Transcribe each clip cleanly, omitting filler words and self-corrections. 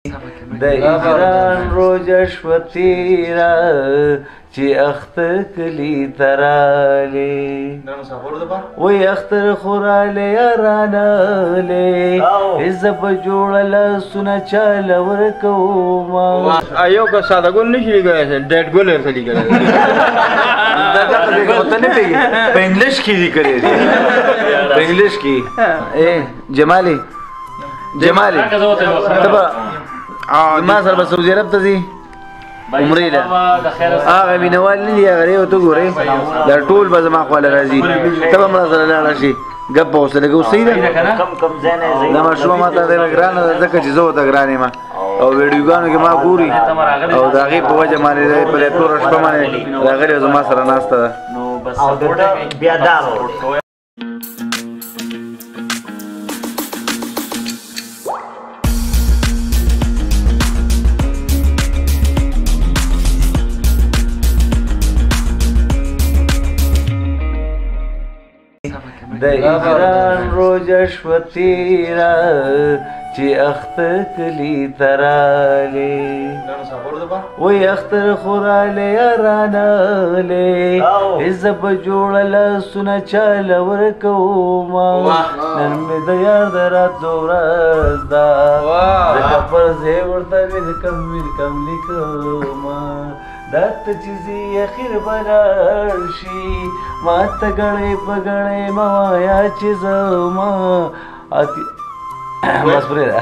د ایران روژه شوه تیره چې اختر کلي ته رالې وایي اختر خو رالی یارانهلې زه به جوړه لاسونه چاله ورکومه یو که ساده ګل نشي لیکلی ډیډ ګل ورته لیکلی ته نه پوهېږي په انګلیش کې لیکلی دی په انګلیش کې جمالي جمالي ته به ما سره به سعودي عرب ته ځي عمرې له هغه مینهوال نه دي هغه دی ورته ګورئ دا ټول به زما خواله راځي ته به مړه سره لاړه شي ګپ به ورسره کوو صحیح ده دا ماشومه ما ته ډېره ګرانه ده ځکه چې زه ورته ګران یم او ویډیوګانو کې ما ګوري او د هغې په وجه باندې په دې توره شپه باندې راغلې او زما سره ناسته ده او د ده بیا دا د ایران روژه شوه تیره چې اختر کلي ته رالې وایي اختر خو رالی یارانهلې زه به جوړه لاسونه چاله ورکومه نن مې د یار د راتلو ورځ ده ځکه پر ځای ورته ویلکم لیکمه دا ته چې ځي اخر به لاړ شي ما ته ګړی په ګړی مه وایه چې زما بس پرېږده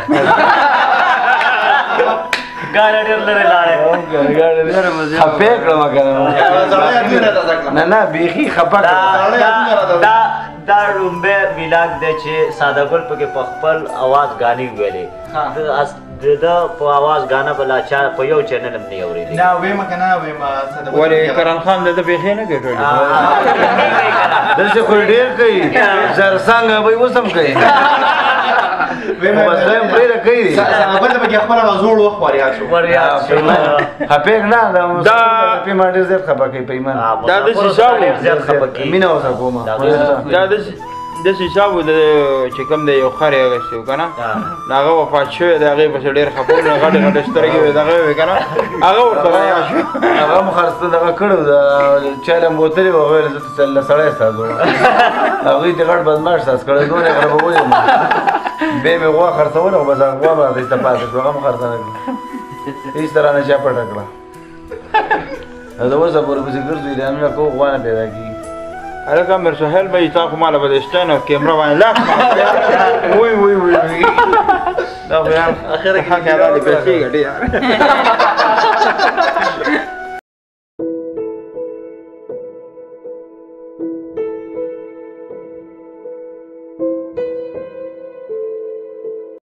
ګاډی ډېر لرې لاړی خفې کړم که نه نه بیخي خفه کړم دا لومبی ویلاګ دی چې ساده ګل پکې په خپل اواز غانې ویلې د ده په اواز غانه به لا چا په یو چینل هم نه اورېدی نه ویمه که نه ویمه ولې کرن خان د ده بیخي نه ګټلي دلته خو ډېر کوي زرڅانګه به یې اوس هم کوي بس دویم پرېږده کوي بل ته پکې خپله زوړ وخت وریاد شو خفې نه دا پیمان ډېر زیات خفه کوي پیمان دا داسې حساب و مینه ورسره کومه دا داسې حساب و چې کوم دی یو خر یې اخیستی و که نه هغه وفات شوی د هغې پسې ډېر خفه و غټې غټې سترګې وې دغه وې که نه هغه ورته ریا شو هغه هم خرڅه دغه کړی و د چای له بوتلې و هغه ویل زه له سړی استاذ وم هغوی دې غټ بدماش ساز کړی نور یې خرابولې وم بیا مې غوا خرڅوله خو بس هغه غوا به راته ایسته پاتې شو هغه هم خرڅه نه کړه هېڅ طرح نه چا پټه کړه د اوسه پورې پسې ګرځو اعلانونه کوو غوا نه پیدا کېږي هلکه امیر سهیل به تا خو ماله به د سټین او کیمره باندې لاس وی وی وی دا خو یار اخر کې حق حلال پیسې ګټي یار